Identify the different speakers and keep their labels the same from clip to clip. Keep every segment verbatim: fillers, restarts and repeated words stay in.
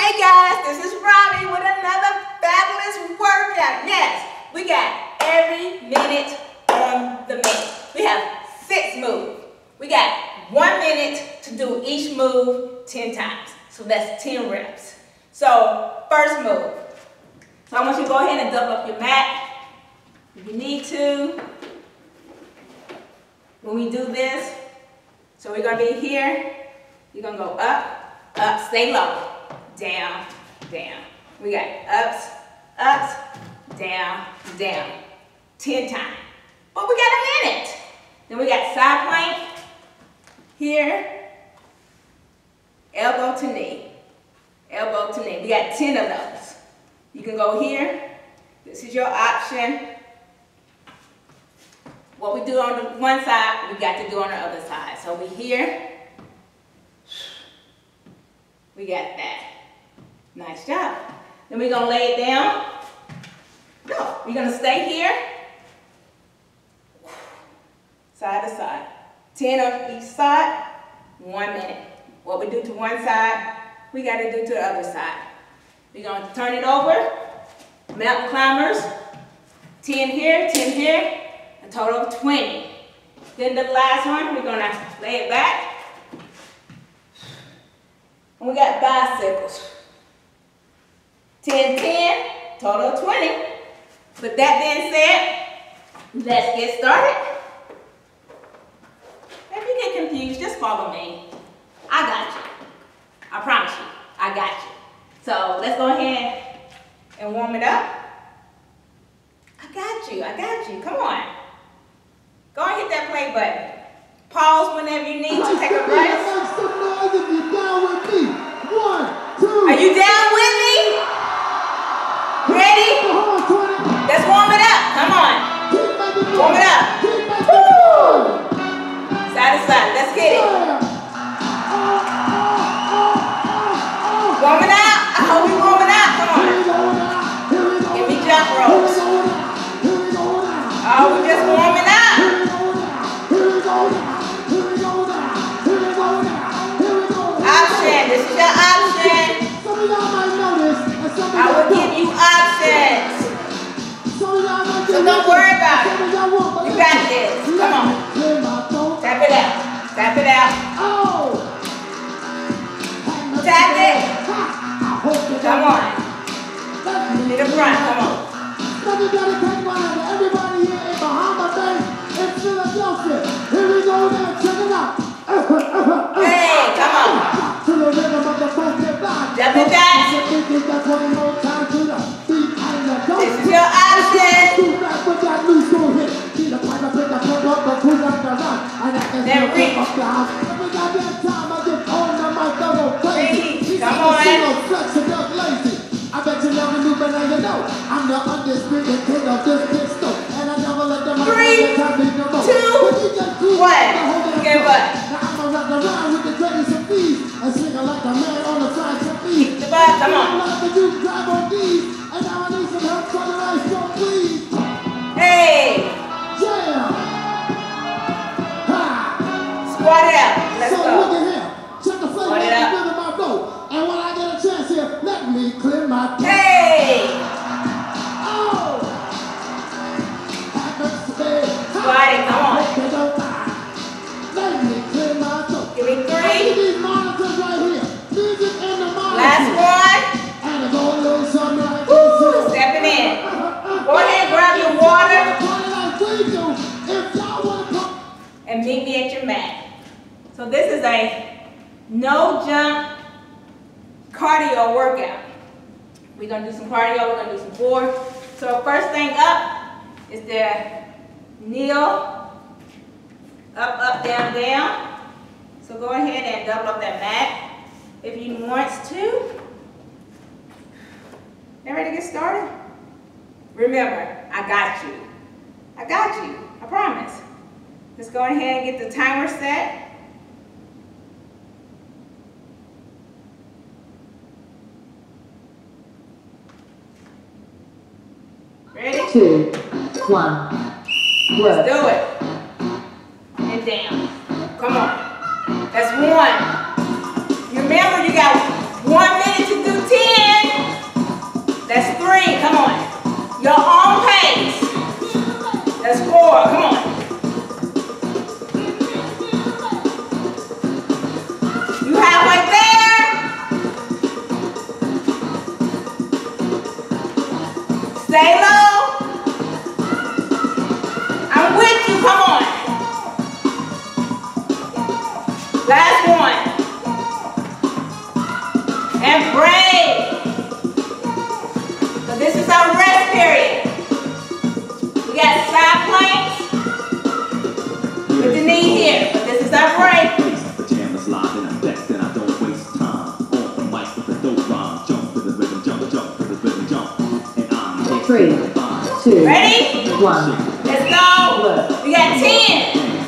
Speaker 1: Hey guys, this is Robbie with another fabulous workout. Yes, we got every minute on the minute. We have six moves. We got one minute to do each move ten times. So that's ten reps. So first move. So I want you to go ahead and double up your mat if you need to. When we do this, so we're gonna be here. You're gonna go up, up, stay low. Down, down. We got ups, ups, down, down. ten times. But we got a minute. Then we got side plank. Here. Elbow to knee. Elbow to knee. We got ten of those. You can go here. This is your option. What we do on the one side, we got to do on the other side. So we here. We got that. Nice job. Then we're going to lay it down. No, we're going to stay here. Side to side. ten on each side. One minute. What we do to one side, we got to do to the other side. We're going to turn it over. Mountain climbers. ten here, ten here. A total of twenty. Then the last one, we're going to lay it back. And we got bicycles. ten, ten, total of twenty. With that being said, let's get started. If you get confused, just follow me. I got you. I promise you, I got you. So let's go ahead and warm it up. I got you, I got you, come on. Go and hit that play button. Pause whenever you need to take a breath. Are you down with me? Ready? Let's warm it up. Come on. Warm it up. Woo! Side to side. Let's get it. Warm it up. I hope we warm it up. Come on. Give me jump ropes. Oh, we just warming up. Option. This is your option. I will give you options. So don't worry about it. You got this. Come on. Tap it out. Tap it out. Tap it. Come on. To the front. Come on. Everybody here in Bahama Bay in Philadelphia. Here we go now. Check it out. Hey, come on. Jump it back. This is your option. Then reach. Reach. Come on. I bet you never knew, but now you know. I'm the undisputed king of this pistol. And I never let them Three, two, one. Give up. Now I'm gonna run around with the greatest of these. And sing like a man on the side of feet. Come on, come on. Drive on these. And now I need some help for the life, so please. Hey. Yeah. Ha. Squat it out. Let's so go. Look at him. Check the flavor of the rhythm I go. And when I get a chance here, let me clear my throat. Hey! Oh! Squat it, come on. Let me clear my throat. Give me three. These monitors right here. Music in the monitor. Last one. And it's all a little something like this. Stepping in. Go ahead and grab your water. And meet me at your mat. So this is a no jump cardio workout. We're going to do some cardio, we're going to do some core. So first thing up is the kneel, up, up, down, down. So go ahead and double up that mat if you want to. You ready to get started? Remember, I got you. I got you, I promise. Let's go ahead and get the timer set. Ready? Two, one. Let's do it. And down. Come on. That's one. You remember you got one minute to do ten.
Speaker 2: and break. So this is our rest period. We got side planks with the knee here, but this is our break.
Speaker 3: Pajamas live and I'm vexed and I don't waste time. On the mic with the dope rhyme. Jump to the rhythm, jump, jump to the rhythm, jump. And I'm
Speaker 1: Three, two,
Speaker 2: ready?
Speaker 1: one.
Speaker 2: Let's go. We got ten.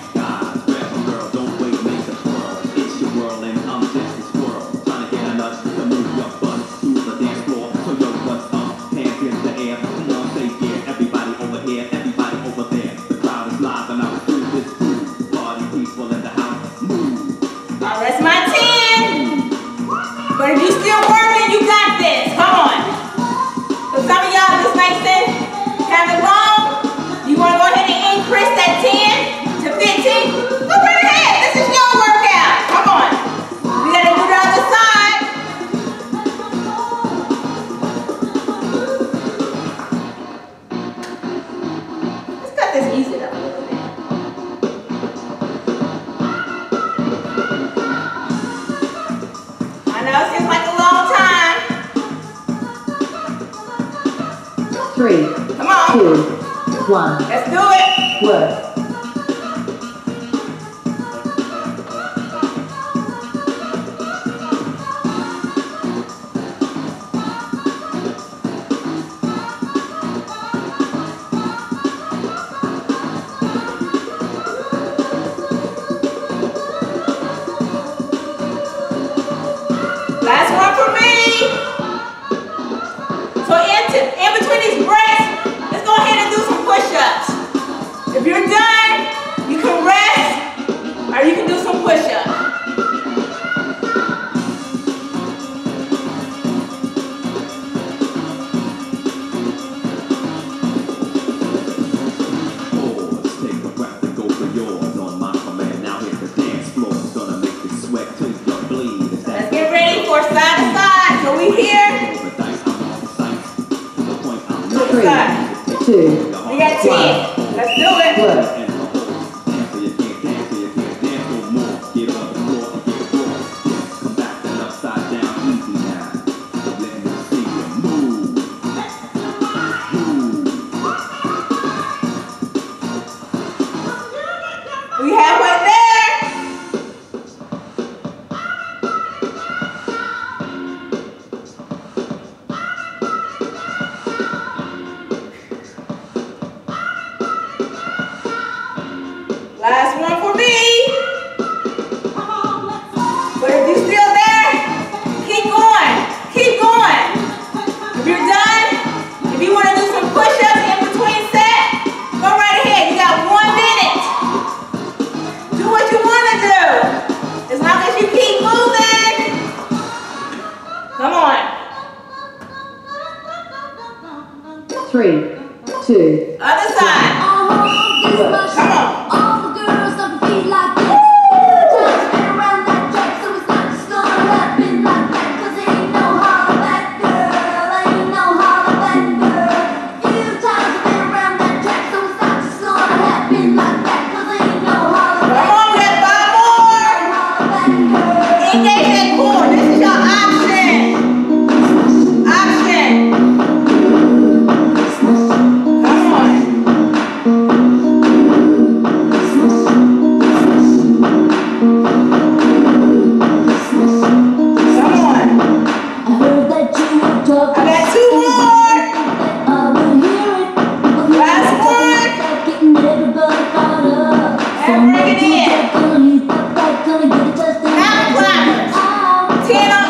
Speaker 2: That's my ten. But if you still working, you got this. Come on. So some of y'all just like say, kind of long. You want to go ahead and increase that ten to fifteen? Go right ahead. This is your workout. Come on. We got to do the other side. Let's cut this easy up a little bit. I know it seems like a long time.
Speaker 1: Three,
Speaker 2: come on.
Speaker 1: Two, one.
Speaker 2: Let's do it.
Speaker 1: Work.
Speaker 2: Last one for me. So in, in between these breaks, let's go ahead and do some push-ups. If you're done, you can rest or you can do some push-ups.
Speaker 3: Let's take a breath and go for yours on my command. Now hit the dance floor. It's gonna make you sweat till you bleed.
Speaker 2: Let's get ready for side to side. So we here.
Speaker 1: Three, two,
Speaker 2: we got ten. Let's do it.
Speaker 1: Work.
Speaker 2: We halfway there. Last one for me. But if you're still there, keep going. Keep going. If you're done, if you want to do some push-ups in between sets, go right ahead. You got one minute. Do what you want to do. As long as you keep moving. Come on.
Speaker 1: Three, two.
Speaker 2: Other side. Come on. ten on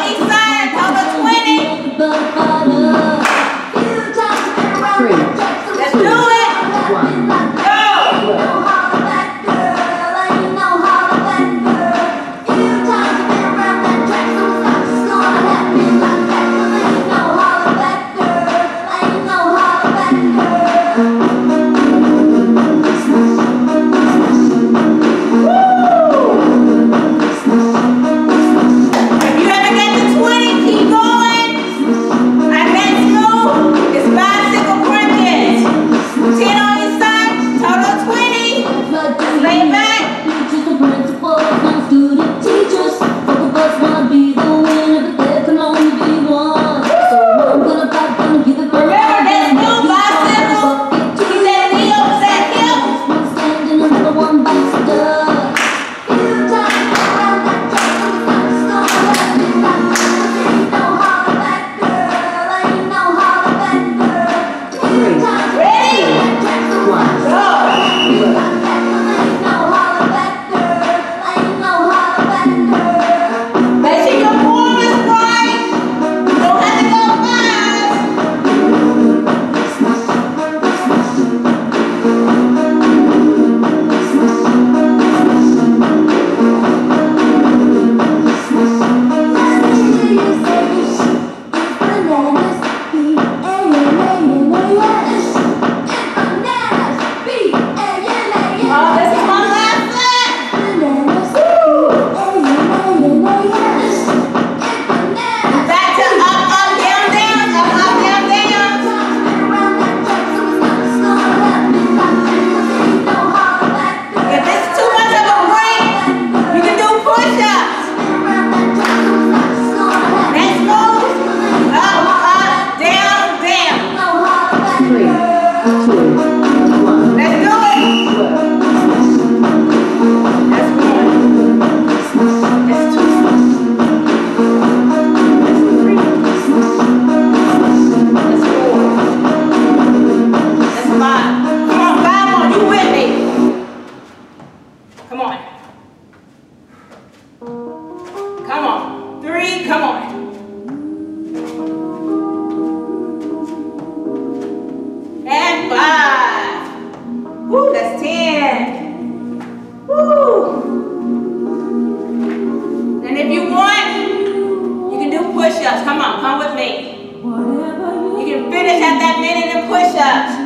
Speaker 2: push-ups. Come on, come with me. You can finish at that minute in push-ups.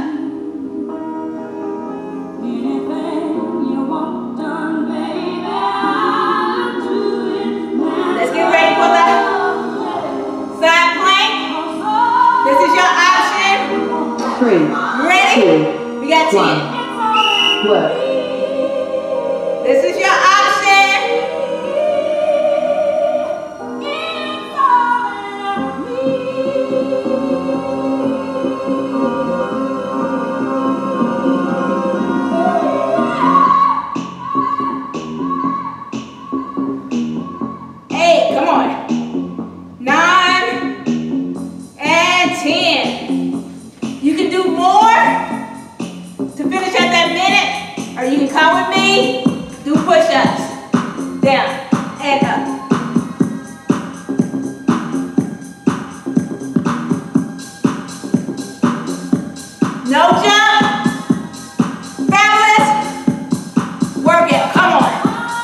Speaker 2: Let's get ready for the side plank. This is your option.
Speaker 1: Three.
Speaker 2: Ready?
Speaker 1: Two,
Speaker 2: we got ten.
Speaker 1: Work.
Speaker 2: This is your option. Eight, come on. Nine and ten. You can do more to finish at that minute, or you can come with me, do push-ups. Down and up. No jump. Fabulous. Workout. Come on.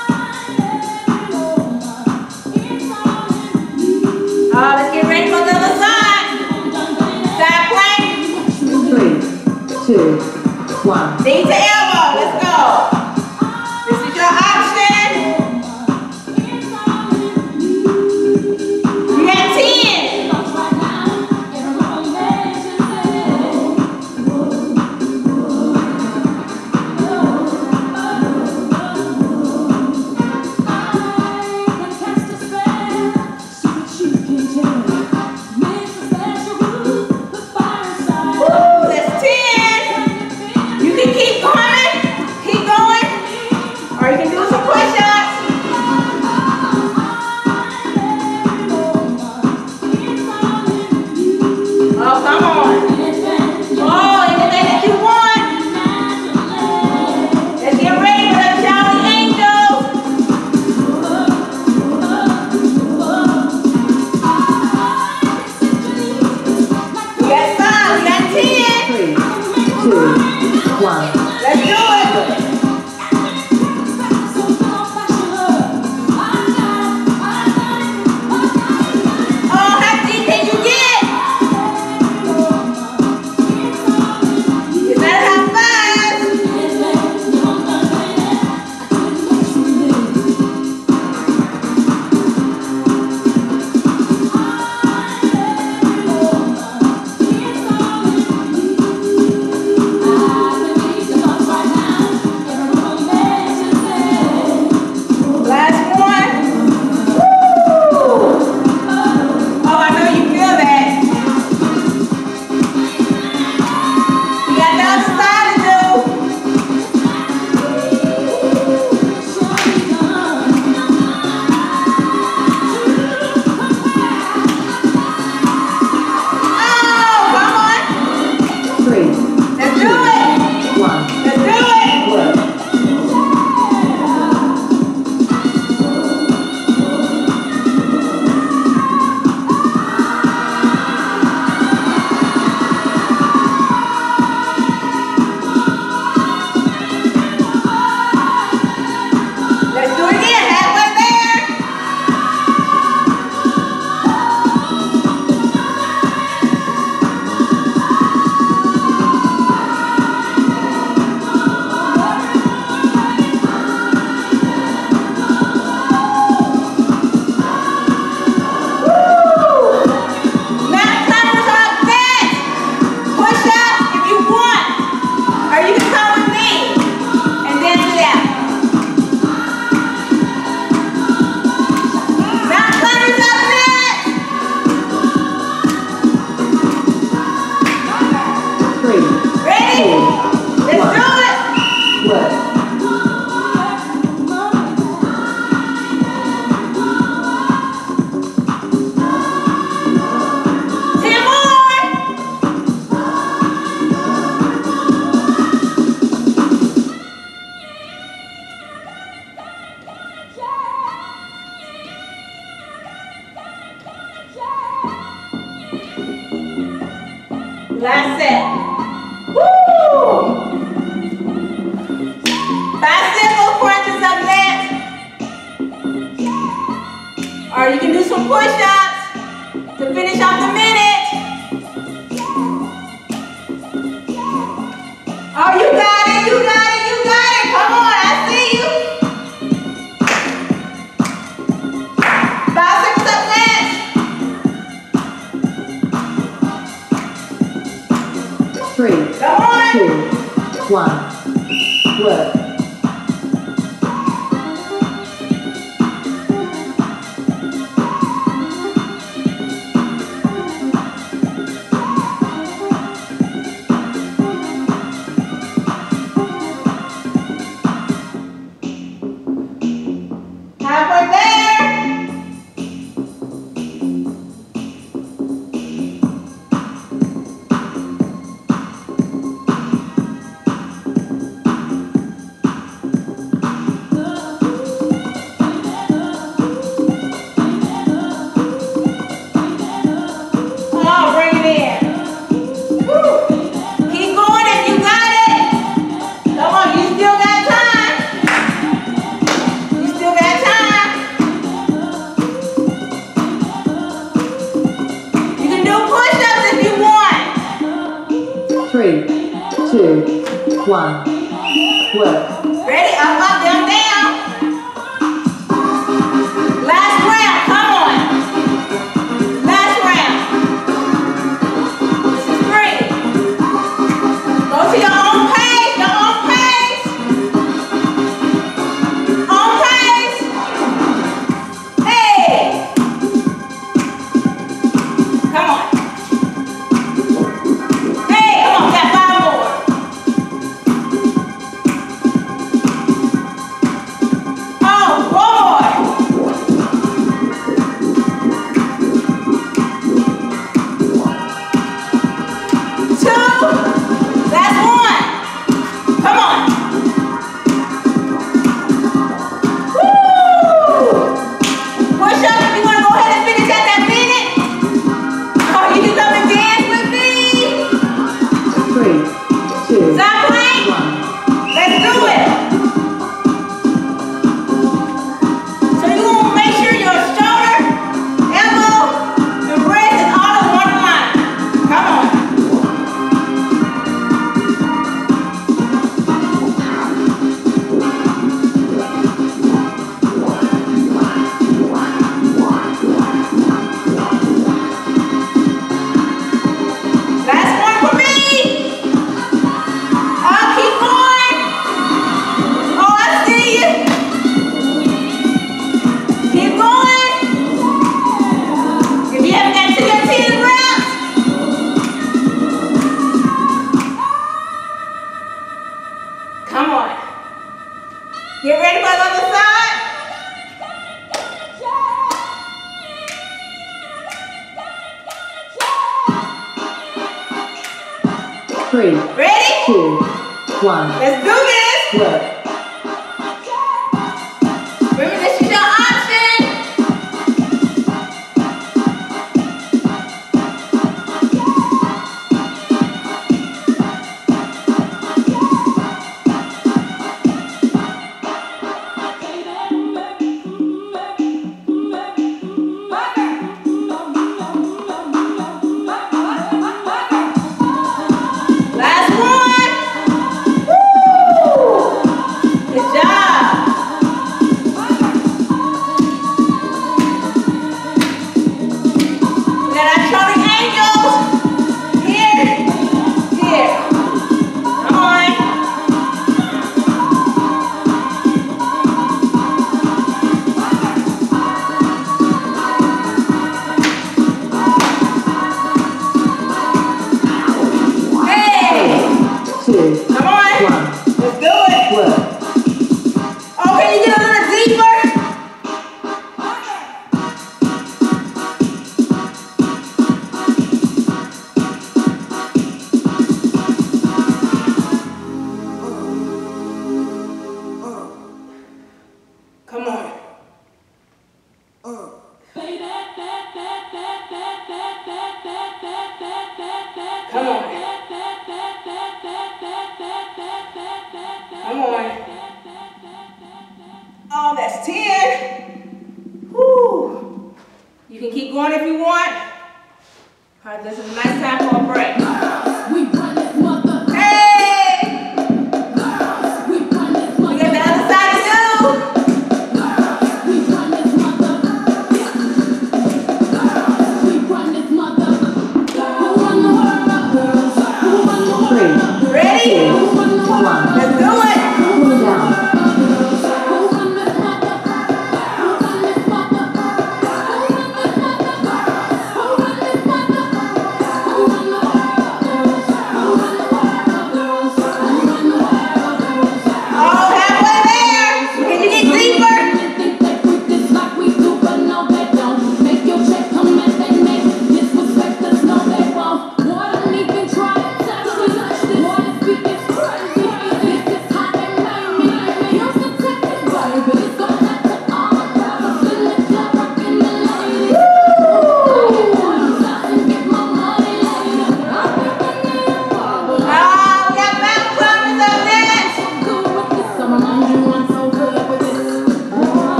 Speaker 2: Uh, let's get ready for the other side. Side plank.
Speaker 1: Three, two, one.
Speaker 2: Knee to elbow. Let's go. This is your option. You got ten. Woo, that's ten. You can keep going. Keep going. Or you can do some push-ups. Oh, come on. Oh, anything that you want. Let's get ready for the Charlie Angels. We got five, we got ten.
Speaker 1: Three, two, one.
Speaker 2: Let's do it. Oh, how deep can you get? Is that how fast? Last one. Woo! Oh, I know you feel that. We got the other side to do. Oh, come on.
Speaker 1: Three,
Speaker 2: Let's do it.
Speaker 1: one.
Speaker 2: Let's do it.
Speaker 1: Work.
Speaker 2: Let's do it again. Halfway there. Woo! Now climbers up next. Push up if you want. Or you can come with me and then do that. Now climbers up next.
Speaker 1: Three,
Speaker 2: Ready? Let's
Speaker 1: One.
Speaker 2: do it.
Speaker 1: work.
Speaker 2: Ten more. Last set. Woo! Bicycle crunches up next. Or you can do some push-ups.
Speaker 1: Three,
Speaker 2: Come on.
Speaker 1: two, one, work.
Speaker 2: Halfway there. Oh, bring it in. Woo. Keep going if you got it. Come on, you still got time. You still got time. You can do push-ups if you want.
Speaker 1: Three, two, one, work.
Speaker 2: Ready? Up, up, down, down. Last round. Come on. Last round. This is three. Go to your own pace. Your own pace. Own pace. Hey. Come on. Hey, come on. Got five more. Oh, one more. Two. Last one. Come on. Woo! Push up if you want to go ahead and finish at that minute. Oh, you can come and dance with me.
Speaker 1: Three, two,
Speaker 2: Stop playing.
Speaker 1: one.
Speaker 2: Let's do it. So you want to make sure your shoulder, elbow, and wrist is all in one line. Come on. Last one for me. Oh, keep going. Oh, I see you. Keep going. If you haven't got to your ten reps. Come on. Get ready for the other side.
Speaker 1: Three,
Speaker 2: Ready?
Speaker 1: two, one,
Speaker 2: Let's do this.
Speaker 1: work.
Speaker 2: Remember, this is your option. Last one. Woo! Good job. We got our charming angels. Here, here. Come on. Hey,
Speaker 1: Two,
Speaker 2: come on.
Speaker 1: one,
Speaker 2: Let's do it.
Speaker 1: work.
Speaker 2: Oh, can you get a little deeper? Come on. Come on. Come on. Oh, that's ten. Whew. You can keep going if you want. All right, this is a nice time for a break. Hey! We got the other side to do.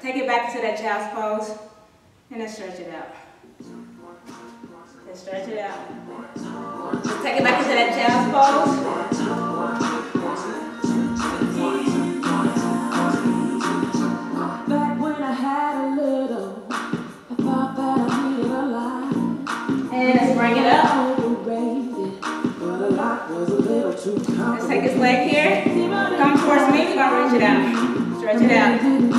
Speaker 2: Take it back to that child's pose. And then stretch it out. Then stretch it out. Just take it back into that child's pose.
Speaker 1: Back when I had a little, I thought that I needed a lot.
Speaker 2: And let's bring it up.
Speaker 1: But a lot was a little too complicated.
Speaker 2: Let's take his leg here. Come towards me. We're gonna reach it out. Stretch it out.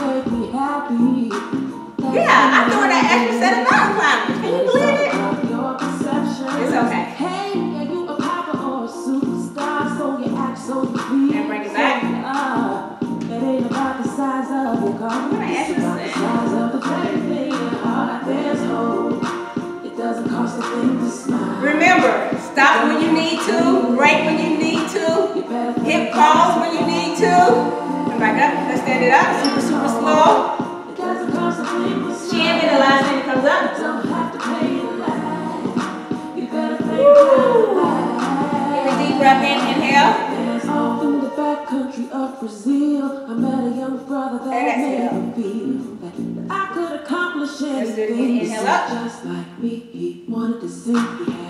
Speaker 2: Yeah, I'm doing that extra set of mountain climbers. Can you believe it? It's okay.
Speaker 1: Hey, are you a papa or a superstar? So you act so you feel.
Speaker 2: And bring it back.
Speaker 1: Uh, it ain't about the size of your car. It's about the size of the baby. Heart there's hope. It doesn't cost a thing to smile.
Speaker 2: Remember, stop when you need to, break when you need to, hip pause when you need to. And back up. Let's stand it up. Super, super slow. Chin in the line and it comes up. Give a deep breath in, inhale.
Speaker 1: Off in the back country of Brazil, I met a young brother that made me feel that I could accomplish anything.
Speaker 2: Inhale up.
Speaker 1: Just like me, he wanted to sing. He had